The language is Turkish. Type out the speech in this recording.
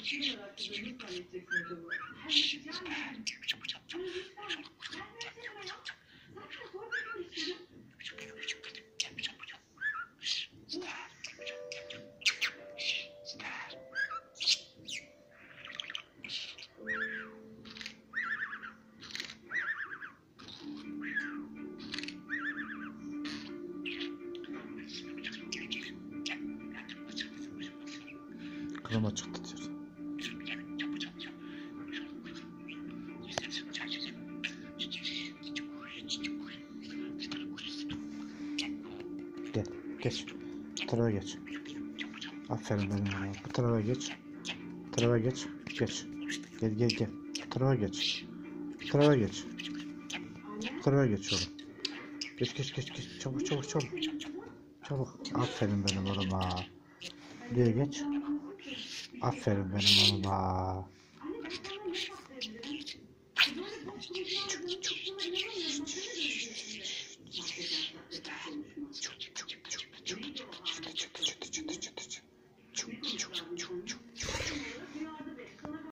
Klima çıktı diyor. Gel, geç. Bu tarafa geç. Aferin benim oğlum. Bu tarafa geç. Bu tarafa geç. Geç. Gel gel gel. Bu tarafa geç. Bu tarafa geç. Bu tarafa geç oğlum. Geç geç geç geç. Çabuk çabuk çabuk. Çabuk. Aferin benim oğluma. Buraya geç. Aferin benim oğluma.